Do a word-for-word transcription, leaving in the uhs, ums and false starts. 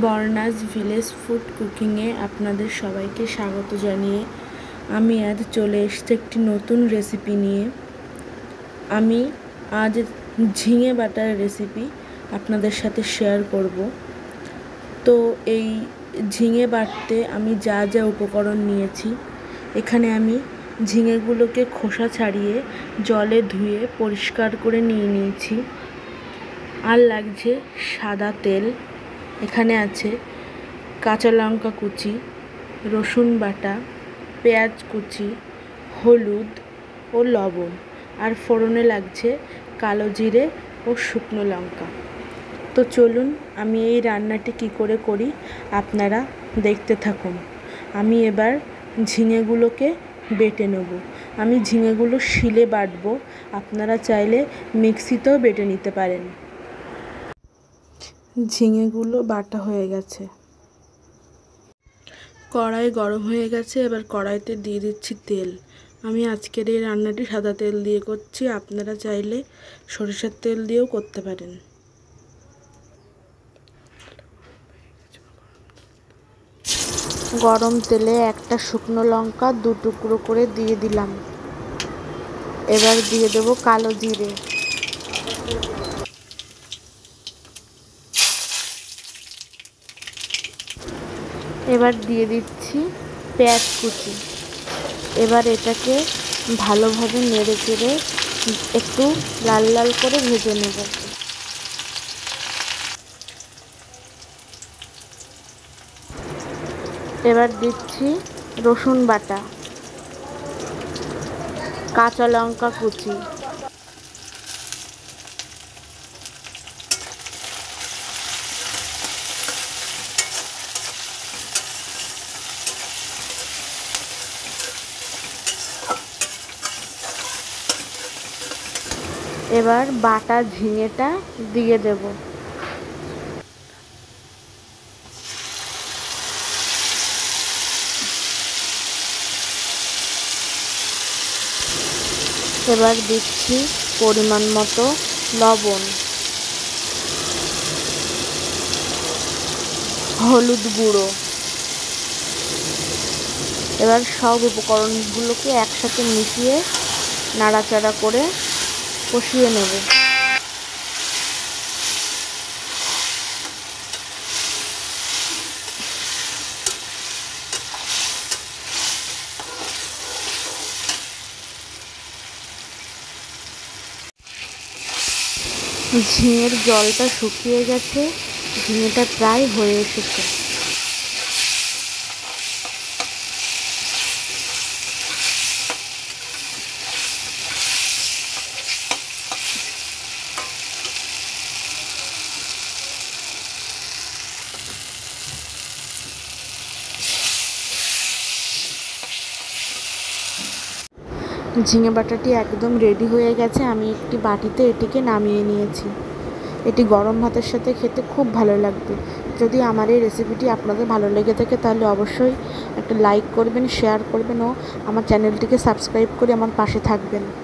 বর্ণাস village food কুকিংয়ে আপনাদের সবাইকে স্বাগত জানিয়ে আমি আজ চলে এসেছি একটি নতুন রেসিপি নিয়ে। আমি আজ ঝিঙে বাটার রেসিপি আপনাদের সাথে শেয়ার করব। তো এই ঝিঙে বাটতে আমি যা যা উপকরণ নিয়েছি, এখানে আমি ঝিঙেগুলোকে খোসা ছাড়িয়ে জলে ধুয়ে পরিষ্কার করে নিয়ে নিয়েছি। আর লাগছে সাদা তেল, এখানে আছে কাঁচা লঙ্কা কুচি, রসুন বাটা, পেঁয়াজ কুচি, হলুদ ও লবণ, আর ফোড়নে লাগছে কালো জিরে ও শুকনো লঙ্কা। তো চলুন আমি এই রান্নাটি কি করে করি আপনারা দেখতে থাকুন। আমি এবার ঝিঙেগুলোকে বেটে নেব। আমি ঝিঙেগুলো শিলে বাটবো, আপনারা চাইলে মিক্সিতেও বেটে নিতে পারেন। ঝিঙেগুলো বাটা হয়ে গেছে, কড়াই গরম হয়ে গেছে। এবার কড়াইতে দিয়ে দিচ্ছি তেল। আমি আজকের এই রান্নাটি সাদা তেল দিয়ে করছি, আপনারা চাইলে সরিষার তেল দিয়েও করতে পারেন। গরম তেলে একটা শুকনো লঙ্কা দু টুকরো করে দিয়ে দিলাম। এবার দিয়ে দেব কালো জিরে, এবার দিয়ে দিচ্ছি পেঁয়াজ কুচি। এবার এটাকে ভালোভাবে নেড়ে চেড়ে একটু লাল লাল করে ভেজে নেব। এবার দিচ্ছি রসুন বাটা, কাঁচা লঙ্কা কুচি, এবার বাটা ঝিঙেটা দিয়ে দেব। এবার দিচ্ছি পরিমাণ মতো লবণ, হলুদ গুঁড়ো। এবার সব উপকরণগুলোকে একসাথে মিশিয়ে নাড়াচাড়া করে কষিয়ে নেব। ঝিঙের জলটা শুকিয়ে গেছে, ঝিঙেটা প্রায় হয়ে এসেছে। ঝিঙে বাটাটি একদম রেডি হয়ে গেছে। আমি একটি বাটিতে এটিকে নামিয়ে নিয়েছি। এটি গরম ভাতের সাথে খেতে খুব ভালো লাগবে। যদি আমার এই রেসিপিটি আপনাদের ভালো লেগে থাকে তাহলে অবশ্যই একটা লাইক করবেন, শেয়ার করবেন ও আমার চ্যানেলটিকে সাবস্ক্রাইব করে আমার পাশে থাকবেন।